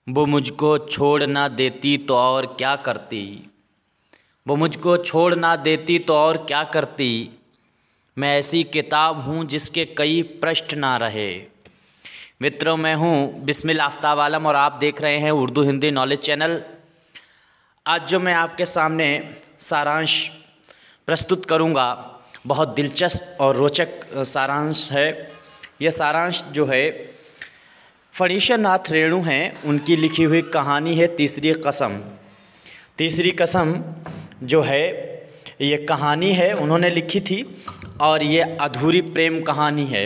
वो मुझको छोड़ ना देती तो और क्या करती। वो मुझको छोड़ ना देती तो और क्या करती। मैं ऐसी किताब हूँ जिसके कई पृष्ठ ना रहे। मित्रों, मैं हूँ बिस्मिल आफ्ताब आलम और आप देख रहे हैं उर्दू हिंदी नॉलेज चैनल। आज जो मैं आपके सामने सारांश प्रस्तुत करूँगा, बहुत दिलचस्प और रोचक सारांश है। यह सारांश जो है फणीश्वर नाथ रेणु हैं, उनकी लिखी हुई कहानी है तीसरी कसम। तीसरी कसम जो है ये कहानी है उन्होंने लिखी थी और ये अधूरी प्रेम कहानी है।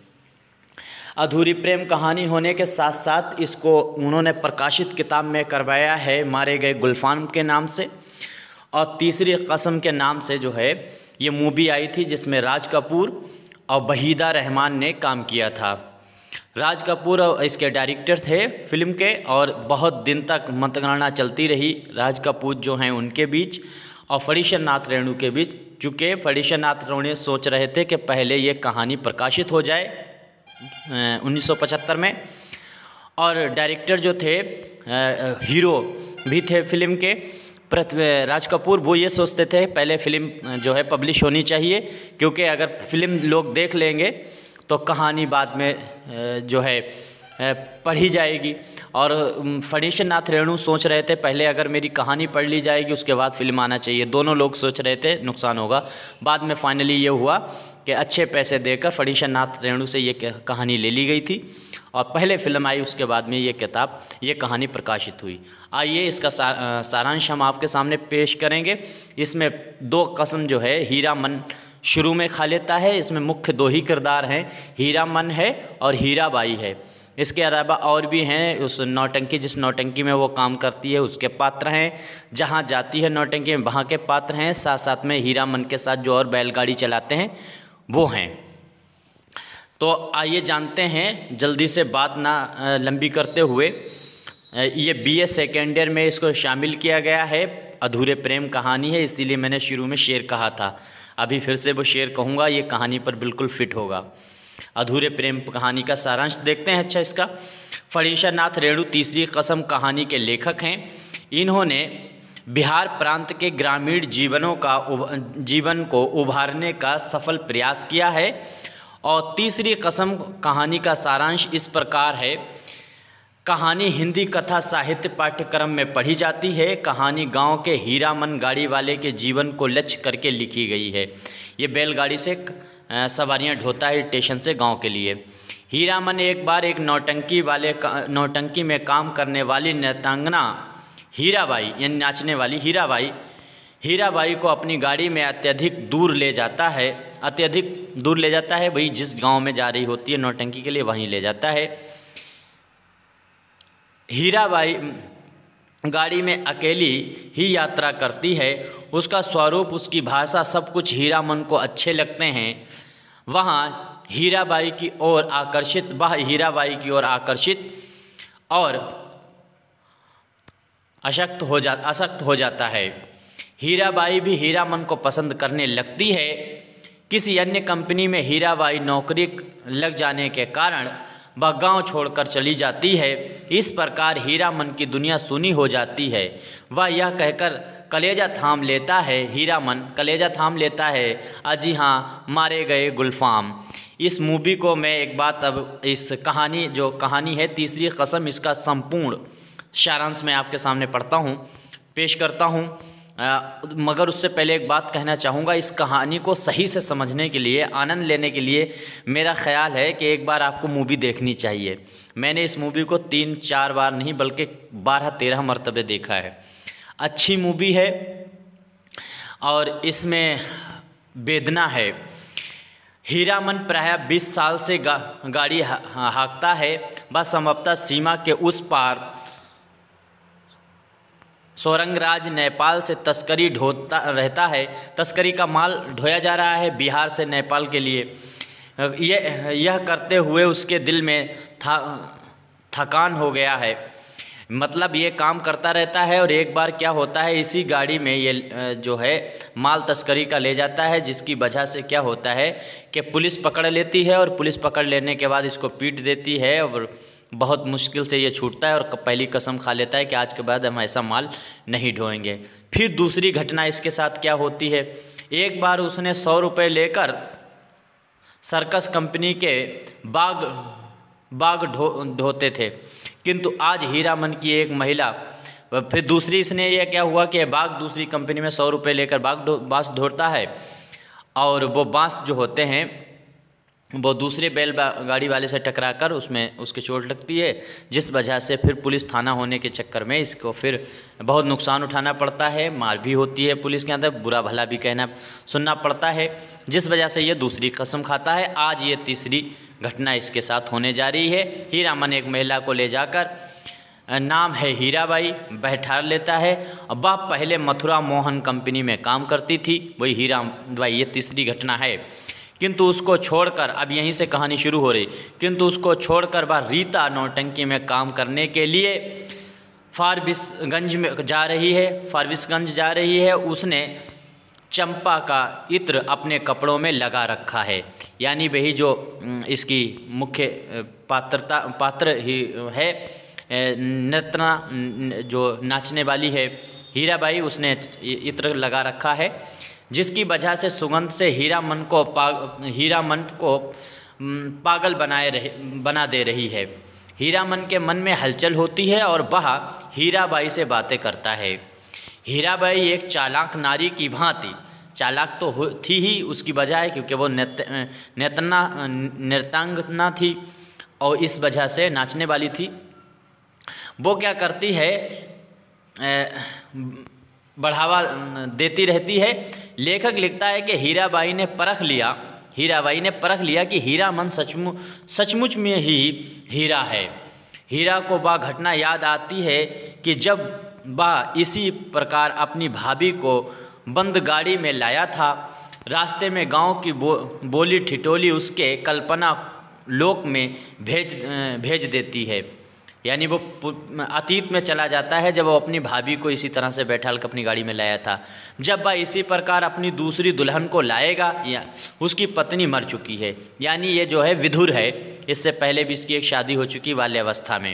अधूरी प्रेम कहानी होने के साथ साथ इसको उन्होंने प्रकाशित किताब में करवाया है मारे गए गुलफाम के नाम से, और तीसरी कसम के नाम से जो है ये मूवी आई थी जिसमें राज कपूर और वहीदा रहमान ने काम किया था। राज कपूर इसके डायरेक्टर थे फिल्म के, और बहुत दिन तक मतगणना चलती रही राज कपूर जो हैं उनके बीच और फणीश्वर नाथ रेणु के बीच। चूँकि फणीश्वर नाथ रेणु सोच रहे थे कि पहले ये कहानी प्रकाशित हो जाए 1975 में, और डायरेक्टर जो थे हीरो भी थे फिल्म के राज कपूर, वो ये सोचते थे पहले फिल्म जो है पब्लिश होनी चाहिए, क्योंकि अगर फिल्म लोग देख लेंगे तो कहानी बाद में जो है पढ़ी जाएगी। और फणीश्वर नाथ रेणु सोच रहे थे पहले अगर मेरी कहानी पढ़ ली जाएगी उसके बाद फिल्म आना चाहिए। दोनों लोग सोच रहे थे नुकसान होगा। बाद में फाइनली ये हुआ कि अच्छे पैसे देकर फणीश्वर नाथ रेणु से ये कहानी ले ली गई थी और पहले फिल्म आई, उसके बाद में ये कहानी प्रकाशित हुई। आइए इसका सारांश हम आपके सामने पेश करेंगे। इसमें दो कसम जो है हीरामन शुरू में खा लेता है। इसमें मुख्य दो ही किरदार हैं, हीरामन है और हीराबाई है। इसके अलावा और भी हैं, उस नौटंकी जिस नौटंकी में वो काम करती है उसके पात्र हैं, जहाँ जाती है नौटंकी में वहाँ के पात्र हैं, साथ साथ में हीरामन के साथ जो और बैलगाड़ी चलाते हैं वो हैं। तो आइए जानते हैं, जल्दी से बात ना लंबी करते हुए। ये BA सेकेंड ईयर में इसको शामिल किया गया है। अधूरे प्रेम कहानी है, इसीलिए मैंने शुरू में शेर कहा था, अभी फिर से वो शेर कहूँगा, ये कहानी पर बिल्कुल फिट होगा। अधूरे प्रेम कहानी का सारांश देखते हैं। अच्छा, इसका फणीश्वर नाथ रेणु तीसरी कसम कहानी के लेखक हैं। इन्होंने बिहार प्रांत के ग्रामीण जीवन को उभारने का सफल प्रयास किया है। और तीसरी कसम कहानी का सारांश इस प्रकार है। कहानी हिंदी कथा साहित्य पाठ्यक्रम में पढ़ी जाती है। कहानी गांव के हीरामन गाड़ी वाले के जीवन को लक्ष्य करके लिखी गई है। ये बैलगाड़ी से सवारियां ढोता है स्टेशन से गांव के लिए। हीरामन एक बार एक नौटंकी में काम करने वाली नृत्यांगना हीराबाई, यानी नाचने वाली हीराबाई को अपनी गाड़ी में अत्यधिक दूर ले जाता है। वही जिस गांव में जा रही होती है नौटंकी के लिए वहीं ले जाता है। हीराबाई गाड़ी में अकेली ही यात्रा करती है। उसका स्वरूप, उसकी भाषा, सब कुछ हीरामन को अच्छे लगते हैं। वह हीराबाई की ओर आकर्षित और आसक्त हो जाता है। हीराबाई भी हीरामन को पसंद करने लगती है। किसी अन्य कंपनी में हीराबाई नौकरी लग जाने के कारण वह गांव छोड़कर चली जाती है। इस प्रकार हीरामन की दुनिया सूनी हो जाती है। वह यह कहकर कलेजा थाम लेता है, हीरामन कलेजा थाम लेता है, अजी हाँ मारे गए गुलफाम। इस मूवी को मैं एक बात, अब इस कहानी जो कहानी है तीसरी कसम, इसका संपूर्ण सारांश मैं आपके सामने पेश करता हूँ। मगर उससे पहले एक बात कहना चाहूँगा। इस कहानी को सही से समझने के लिए, आनंद लेने के लिए मेरा ख़्याल है कि एक बार आपको मूवी देखनी चाहिए। मैंने इस मूवी को 3-4 बार नहीं बल्कि 12-13 मरतबे देखा है। अच्छी मूवी है और इसमें वेदना है। हीरामन प्रायः 20 साल से गाड़ी हाँकता है। वह संभवतः सीमा के उस पार सोरंगराज नेपाल से तस्करी ढोता रहता है। तस्करी का माल ढोया जा रहा है बिहार से नेपाल के लिए। यह करते हुए उसके दिल में थकान हो गया है। मतलब ये काम करता रहता है और एक बार क्या होता है, इसी गाड़ी में ये जो है माल तस्करी का ले जाता है, जिसकी वजह से क्या होता है कि पुलिस पकड़ लेती है और पुलिस पकड़ लेने के बाद इसको पीट देती है और बहुत मुश्किल से ये छूटता है और पहली कसम खा लेता है कि आज के बाद हम ऐसा माल नहीं ढोएंगे। फिर दूसरी घटना इसके साथ क्या होती है, एक बार उसने 100 रुपये लेकर सर्कस कंपनी के बाग ढोते थे, किंतु आज हीरामन की एक महिला, फिर दूसरी इसने ये क्या हुआ कि बाग दूसरी कंपनी में 100 रुपये लेकर बांस ढोता है और वो बांस जो होते हैं वो दूसरे गाड़ी वाले से टकराकर उसमें उसकी चोट लगती है, जिस वजह से फिर पुलिस थाना होने के चक्कर में इसको फिर बहुत नुकसान उठाना पड़ता है, मार भी होती है पुलिस के अंदर, बुरा भला भी कहना सुनना पड़ता है, जिस वजह से ये दूसरी कसम खाता है। आज ये तीसरी घटना इसके साथ होने जा रही है। हीरामन एक महिला को ले जाकर, नाम है हीराबाई, बैठा लेता है। अब वह पहले मथुरा मोहन कंपनी में काम करती थी, वही हीराबाई, ये तीसरी घटना है। किंतु उसको छोड़कर, अब यहीं से कहानी शुरू हो रही, किंतु उसको छोड़कर वह रीता नौटंकी में काम करने के लिए फारबिसगंज में जा रही है, फारबिसगंज जा रही है। उसने चंपा का इत्र अपने कपड़ों में लगा रखा है, यानी वही जो इसकी मुख्य पात्र ही है, नर्तना जो नाचने वाली है हीराबाई, उसने इत्र लगा रखा है, जिसकी वजह से सुगंध से हीरामन को पागल बना दे रही है। हीरामन के मन में हलचल होती है और वह हीराबाई से बातें करता है। हीराबाई एक चालाक नारी की भांति, चालाक तो थी ही, उसकी वजह है क्योंकि वो नृत्यांगना थी और इस वजह से नाचने वाली थी। वो क्या करती है, बढ़ावा देती रहती है। लेखक लिखता है कि हीराबाई ने परख लिया कि हीरामन सचमुच में ही हीरा है। हीरा को वह घटना याद आती है कि जब वह इसी प्रकार अपनी भाभी को बंद गाड़ी में लाया था, रास्ते में गांव की बोली ठिठोली उसके कल्पना लोक में भेज देती है, यानी वो अतीत में चला जाता है जब वो अपनी भाभी को इसी तरह से बैठा कर अपनी गाड़ी में लाया था। जब वह इसी प्रकार अपनी दूसरी दुल्हन को लाएगा, या उसकी पत्नी मर चुकी है, यानी ये जो है विधुर है, इससे पहले भी इसकी एक शादी हो चुकी बाल्यावस्था में।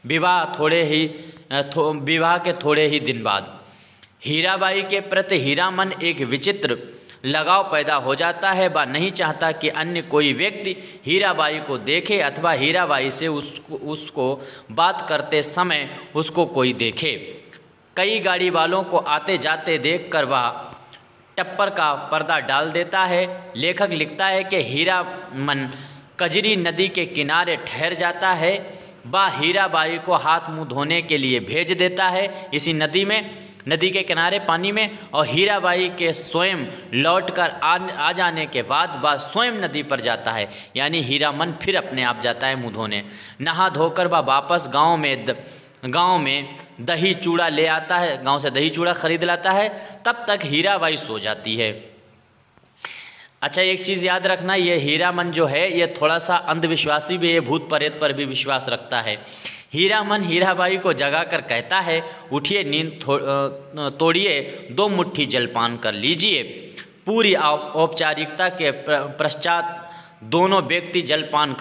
विवाह के थोड़े ही दिन बाद हीराबाई के प्रति हीरामन एक विचित्र लगाव पैदा हो जाता है। वह नहीं चाहता कि अन्य कोई व्यक्ति हीराबाई को देखे अथवा हीराबाई से उसको बात करते समय उसको कोई देखे। कई गाड़ी वालों को आते जाते देखकर वह टप्पर का पर्दा डाल देता है। लेखक लिखता है कि हीरामन कजरी नदी के किनारे ठहर जाता है। वह हीराबाई को हाथ मुंह धोने के लिए भेज देता है इसी नदी के किनारे पानी में, और हीराबाई के स्वयं लौटकर आ जाने के बाद वह स्वयं नदी पर जाता है, यानी हीरामन फिर अपने आप जाता है मुँह धोने। नहा धोकर वह वापस गांव में दही चूड़ा ले आता है, गांव से दही चूड़ा खरीद लाता है। तब तक हीराबाई सो जाती है। अच्छा, एक चीज़ याद रखना, ये हीरामन जो है ये थोड़ा सा अंधविश्वासी भी है, भूत प्रेत पर भी विश्वास रखता है। हीरामन हीराबाई को जगाकर कहता है, उठिए, नींद तोड़िए, 2 मुट्ठी जलपान कर लीजिए। पूरी औपचारिकता के पश्चात दोनों व्यक्ति जलपान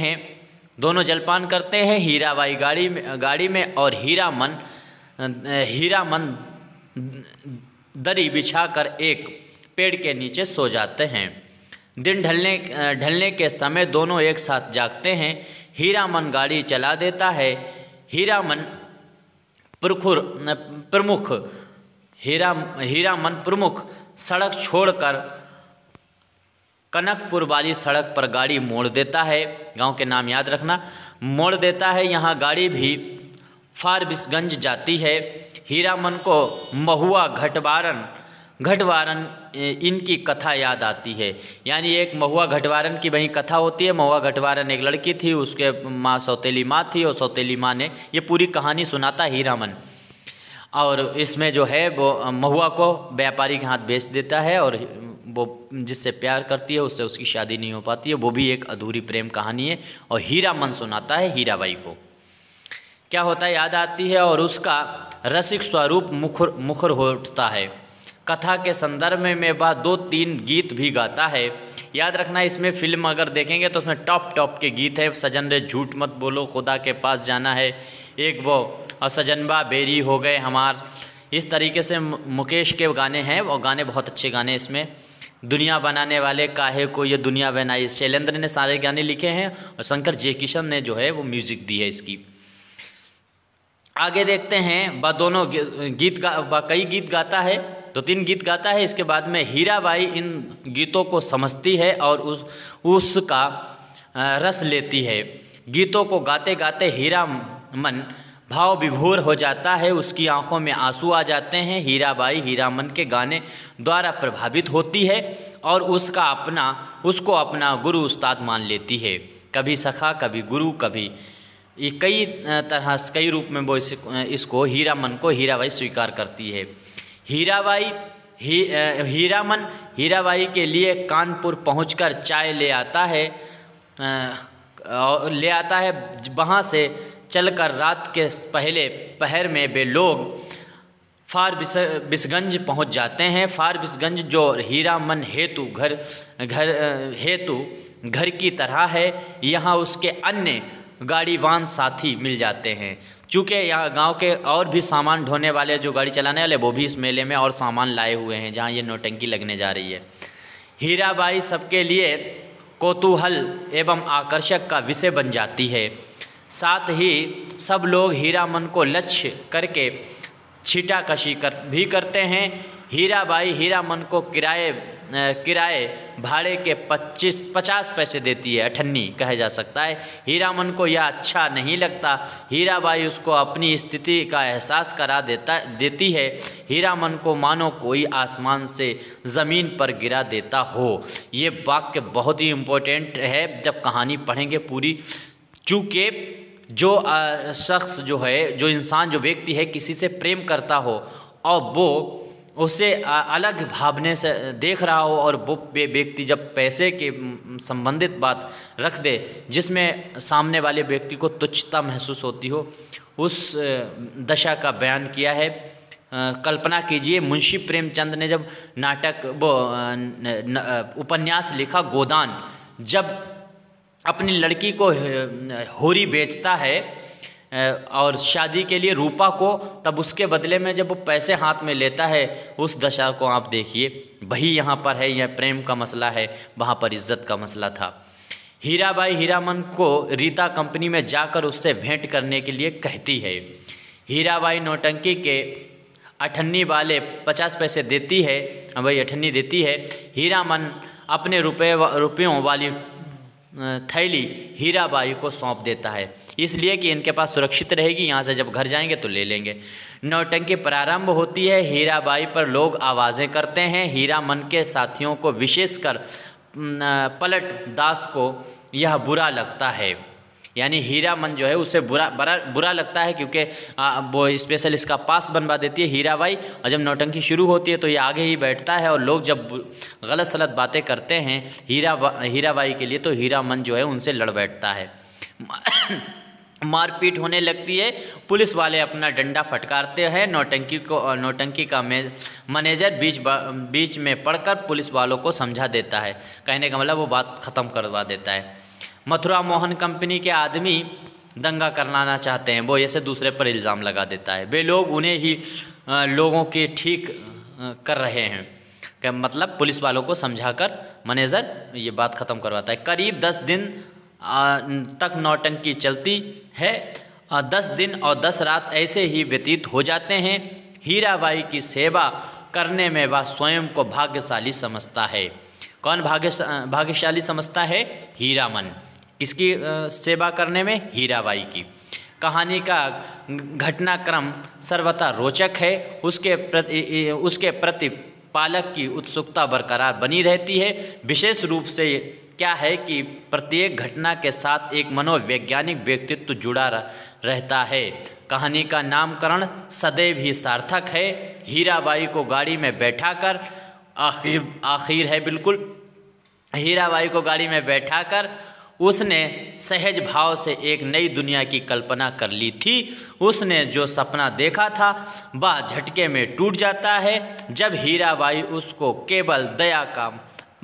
करते हैं। हीराबाई गाड़ी में और हीरामन दरी बिछाकर एक पेड़ के नीचे सो जाते हैं। दिन ढलने के समय दोनों एक साथ जागते हैं। हीरामन गाड़ी चला देता है। हीरामन प्रमुख सड़क छोड़कर कनकपुर वाली सड़क पर गाड़ी मोड़ देता है। गांव के नाम याद रखना, मोड़ देता है। यहाँ गाड़ी भी फारबिसगंज जाती है। हीरामन को महुआ घटवारन इनकी कथा याद आती है, यानी एक महुआ घटवारन की वही कथा होती है। महुआ घटवारन एक लड़की थी, उसके माँ सौतेली माँ थी, और सौतेली माँ ने ये पूरी कहानी सुनाता हीरामन, और इसमें जो है वो महुआ को व्यापारी के हाथ बेच देता है, और वो जिससे प्यार करती है उससे उसकी शादी नहीं हो पाती है। वो भी एक अधूरी प्रेम कहानी है, और हीरामन सुनाता है हीराबाई को। क्या होता है याद आती है, और उसका रसिक स्वरूप मुखर हो उठता है। कथा के संदर्भ में वह 2-3 गीत भी गाता है। याद रखना, इसमें फिल्म अगर देखेंगे तो उसमें टॉप के गीत हैं। सजन रे झूठ मत बोलो, खुदा के पास जाना है, एक वो और सजनबा बेरी हो गए हमार, इस तरीके से मुकेश के गाने हैं और गाने बहुत अच्छे गाने इसमें। दुनिया बनाने वाले काहे को ये दुनिया बनाई, शैलेंद्र ने सारे गाने लिखे हैं और शंकर जयकिशन ने जो है वो म्यूज़िक दी है इसकी। आगे देखते हैं, दोनों कई गीत गाता है, 2-3 गीत गाता है। इसके बाद में हीराबाई इन गीतों को समझती है और उसका रस लेती है। गीतों को गाते गाते हीरामन भाव विभोर हो जाता है, उसकी आंखों में आंसू आ जाते हैं। हीराबाई हीरामन के गाने द्वारा प्रभावित होती है और उसको अपना गुरु उस्ताद मान लेती है। कभी सखा, कभी गुरु, कभी ये कई रूप में वो इसको हीरामन को हीराबाई स्वीकार करती है। हीरामन हीराबाई के लिए कानपुर पहुंचकर चाय ले आता है, वहाँ से चलकर रात के पहले पहर में वे लोग फारबिसगंज पहुंच जाते हैं। फारबिसगंज जो हीरामन हेतु घर की तरह है, यहाँ उसके अन्य गाड़ीवान साथी मिल जाते हैं। चूँकि यहाँ गांव के और भी सामान ढोने वाले, जो गाड़ी चलाने वाले, वो भी इस मेले में और सामान लाए हुए हैं जहाँ ये नौटंकी लगने जा रही है। हीराबाई सबके लिए कौतूहल एवं आकर्षक का विषय बन जाती है। साथ ही सब लोग हीरामन को लक्ष्य करके छीटाकशी भी करते हैं। हीराबाई हीरामन को किराए भाड़े के 50 पैसे देती है, अठन्नी कहा जा सकता है। हीरामन को यह अच्छा नहीं लगता। हीराबाई उसको अपनी स्थिति का एहसास करा देती है। हीरामन को मानो कोई आसमान से ज़मीन पर गिरा देता हो। ये वाक्य बहुत ही इम्पोर्टेंट है जब कहानी पढ़ेंगे पूरी, चूँकि जो शख्स जो है, जो इंसान, जो व्यक्ति है, किसी से प्रेम करता हो और वो उसे अलग भावने से देख रहा हो और वो व्यक्ति जब पैसे के संबंधित बात रख दे जिसमें सामने वाले व्यक्ति को तुच्छता महसूस होती हो, उस दशा का बयान किया है। कल्पना कीजिए, मुंशी प्रेमचंद ने जब उपन्यास लिखा गोदान, जब अपनी लड़की को होरी बेचता है और शादी के लिए रूपा को, तब उसके बदले में जब वो पैसे हाथ में लेता है, उस दशा को आप देखिए। वही यहाँ पर है, यह प्रेम का मसला है, वहाँ पर इज्जत का मसला था। हीराबाई हीरामन को रीता कंपनी में जाकर उससे भेंट करने के लिए कहती है। हीराबाई नौटंकी के अठन्नी वाले 50 पैसे देती है, वही अठन्नी देती है। हीरामन अपने रुपयों वाली थैली हीराबाई को सौंप देता है, इसलिए कि इनके पास सुरक्षित रहेगी, यहाँ से जब घर जाएंगे तो ले लेंगे। नौटंकी प्रारंभ होती है। हीराबाई पर लोग आवाज़ें करते हैं। हीरामन के साथियों को, विशेषकर पलट दास को यह बुरा लगता है। यानी हीरामन जो है उसे बुरा लगता है, क्योंकि वो स्पेशल इसका पास बनवा देती है हीराबाई, और जब नौटंकी शुरू होती है तो ये आगे ही बैठता है और लोग जब गलत सलत बातें करते हैं हीराबाई के लिए, तो हीरामन जो है उनसे लड़ बैठता है। मारपीट होने लगती है। पुलिस वाले अपना डंडा फटकारते हैं। नौटंकी का मैनेजर बीच में पड़कर पुलिस वालों को समझा देता है। कहने का मतलब वो बात ख़त्म करवा देता है। मथुरा मोहन कंपनी के आदमी दंगा करवाना चाहते हैं, वो ऐसे दूसरे पर इल्ज़ाम लगा देता है। वे लोग उन्हें ही लोगों के ठीक कर रहे हैं, क्या मतलब पुलिस वालों को समझाकर मैनेजर ये बात ख़त्म करवाता है। करीब 10 दिन तक नौटंकी चलती है। 10 दिन और 10 रात ऐसे ही व्यतीत हो जाते हैं। हीराबाई की सेवा करने में वह स्वयं को भाग्यशाली समझता है। कौन भाग्यशाली समझता है? हीरामन। किसकी सेवा करने में? हीराबाई की। कहानी का घटनाक्रम सर्वथा रोचक है। उसके प्रति पालक की उत्सुकता बरकरार बनी रहती है। विशेष रूप से क्या है कि प्रत्येक घटना के साथ एक मनोवैज्ञानिक व्यक्तित्व जुड़ा रहता है। कहानी का नामकरण सदैव ही सार्थक है। हीराबाई को गाड़ी में बैठाकर, आखिर है बिल्कुल, हीराबाई को गाड़ी में बैठाकर उसने सहज भाव से एक नई दुनिया की कल्पना कर ली थी। उसने जो सपना देखा था वह झटके में टूट जाता है जब हीराबाई उसको केवल दया का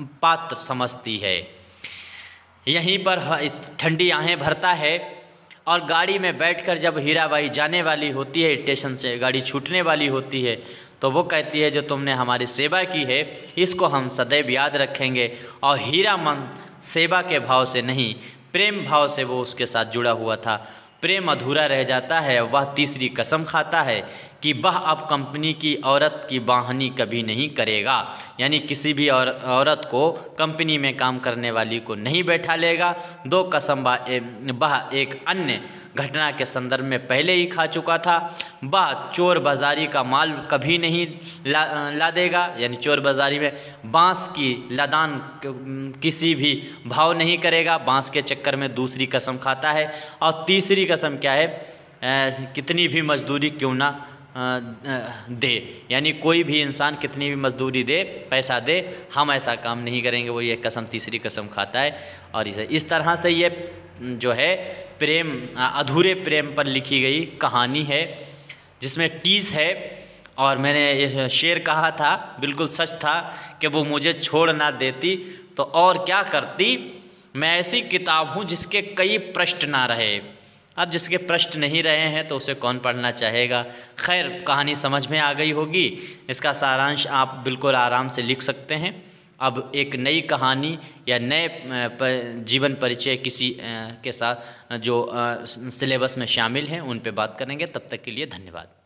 पात्र समझती है। यहीं पर इस ठंडी आहें भरता है और गाड़ी में बैठकर जब हीराबाई जाने वाली होती है, स्टेशन से गाड़ी छूटने वाली होती है, तो वो कहती है जो तुमने हमारी सेवा की है इसको हम सदैव याद रखेंगे। और हीरा मन सेवा के भाव से नहीं, प्रेम भाव से वो उसके साथ जुड़ा हुआ था। प्रेम अधूरा रह जाता है। वह तीसरी कसम खाता है कि वह अब कंपनी की औरत की बाहनी कभी नहीं करेगा, यानी किसी भी औरत को कंपनी में काम करने वाली को नहीं बैठा लेगा। दो कसम वह एक अन्य घटना के संदर्भ में पहले ही खा चुका था। वह चोर बाज़ारी का माल कभी नहीं ला देगा, यानी चोर बाज़ारी में बांस की लदान किसी भी भाव नहीं करेगा। बांस के चक्कर में दूसरी कसम खाता है। और तीसरी कसम क्या है, कितनी भी मजदूरी क्यों ना दे, यानी कोई भी इंसान कितनी भी मजदूरी दे, पैसा दे, हम ऐसा काम नहीं करेंगे। वो ये कसम, तीसरी कसम खाता है। और इस तरह से ये जो है प्रेम, अधूरे प्रेम पर लिखी गई कहानी है, जिसमें टीस है। और मैंने ये शेर कहा था, बिल्कुल सच था कि वो मुझे छोड़ ना देती तो और क्या करती, मैं ऐसी किताब हूँ जिसके कई पृष्ठ ना रहे। अब जिसके पृष्ठ नहीं रहे हैं तो उसे कौन पढ़ना चाहेगा। खैर, कहानी समझ में आ गई होगी। इसका सारांश आप बिल्कुल आराम से लिख सकते हैं। अब एक नई कहानी या नए जीवन परिचय किसी के साथ जो सिलेबस में शामिल हैं उन पे बात करेंगे। तब तक के लिए धन्यवाद।